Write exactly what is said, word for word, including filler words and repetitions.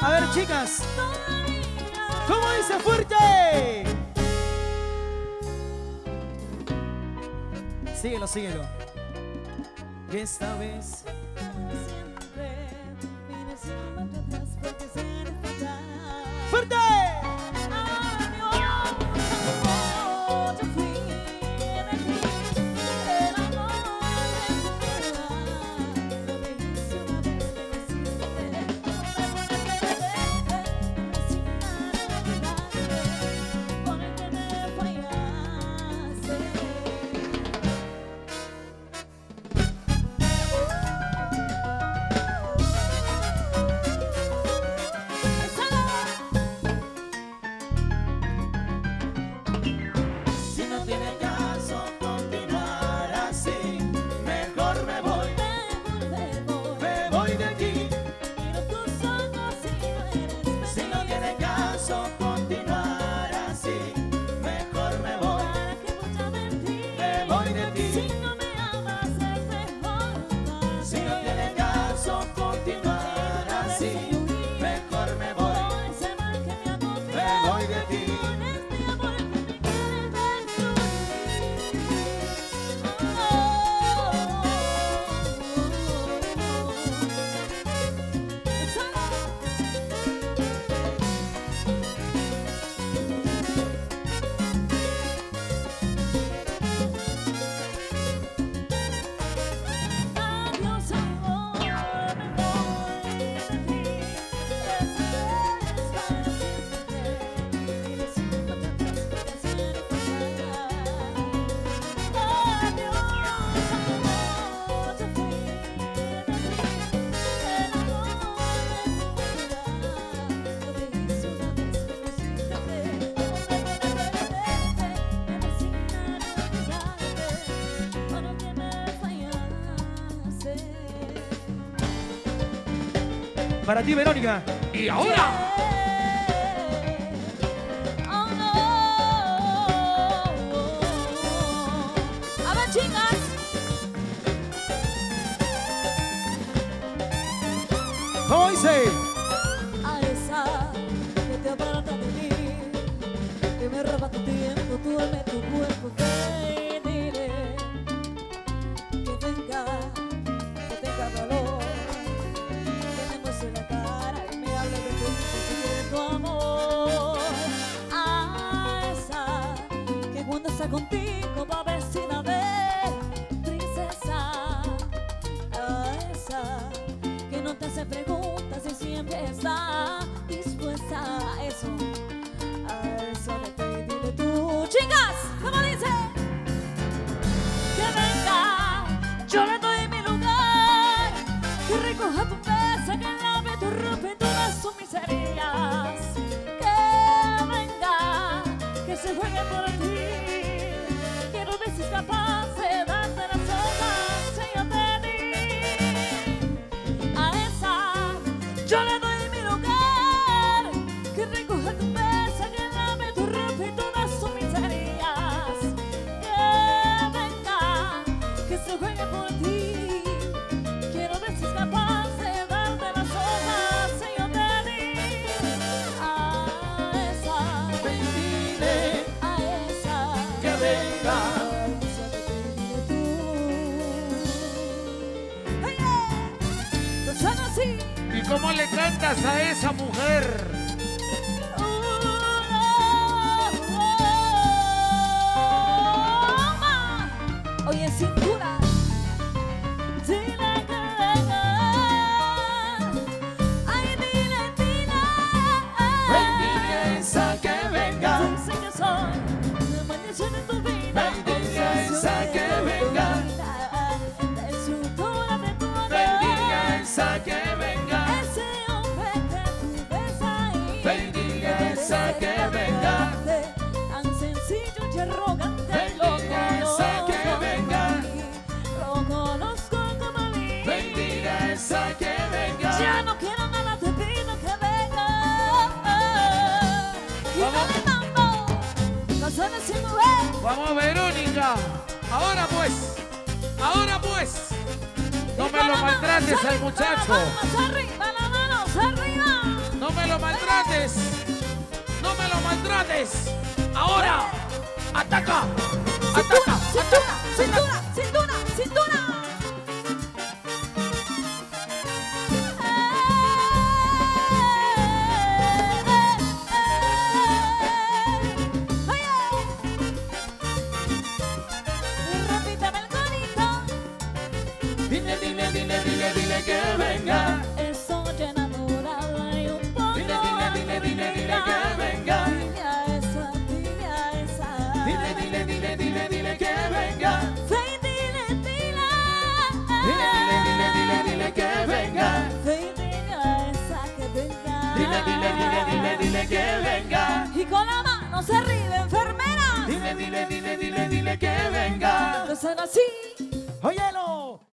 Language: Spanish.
A ver, chicas, ¿cómo dice fuerte? Síguelo, síguelo. Que esta vez ¡fuerte! Para ti, Verónica. Y ahora. Oh, no. A ver, chicas. ¿Cómo dice? A esa que te aparta de mí, que me roba tu tiempo, tú dame tu cuerpo, que dile que venga, que tenga valor. La cara y me hable de tu, de tu amor. A esa que cuando está contigo va vestida de princesa. A esa que no te hace preguntas y siempre está dispuesta a eso. A eso le pedí tú, chicas, ¿cómo dice? Que venga, yo le doy mi lugar, que recoja tu mesa, que lave tu ropa y todas sus miserias. Que venga, que se juegue por ti. Quiero ver si es capaz de darte las horas que yo te di. A esa yo le doy mi lugar, que recoja tu mesa, que lave tu ropa y todas sus miserias. Que venga, que se juegue por ti. Quiero ver si es capaz de darte las horas que yo te di. A esa, Dile a esa, que venga. a esa te pedí tú. Oye, no son así. ¿Y cómo le cantas a esa mujer? Oye, cintura, dile que venga. Ay, dile, dile. Ven, dile a esa que venga. Dice que soy una maldición en tu vida. Ven, dile a esa que venga. La estructura de tu amor. Ven, dile a esa que venga. Ese hombre que tú ves ahí. Ven, dile a esa que venga. Tan sencillo y arrogante. Ven, Lo dile a esa que conozco venga. Lo conozco como a mí. Ven, dile a esa que venga. Ya no quiero nada, te pido que venga. Y dale mambo, canciones sin mujer. Vamos, Verónica. Ahora pues. Ahora pues. No me lo maltrates al muchacho. Manos arriba, las manos arriba. No me maltrates. No me lo maltrates. Ahora, ataca. Ataca. Cintura, cintura, cintura, cintura. Dile, dile, dile, dile, dile que venga. Estoy enamorada y un poco. Dile, dile, dile, dile, dile que venga. Dile a esa, dile a esa. Dile, dile, dile, dile, dile que venga. Say, dile, dile. Dile, dile, dile, dile, dile que venga. Say, dile a esa que venga. Dile, dile, dile, dile, dile que venga. Y con la mano se arriba, enfermera. Dile, dile, dile, dile, dile que venga. No sean así. Óyelo.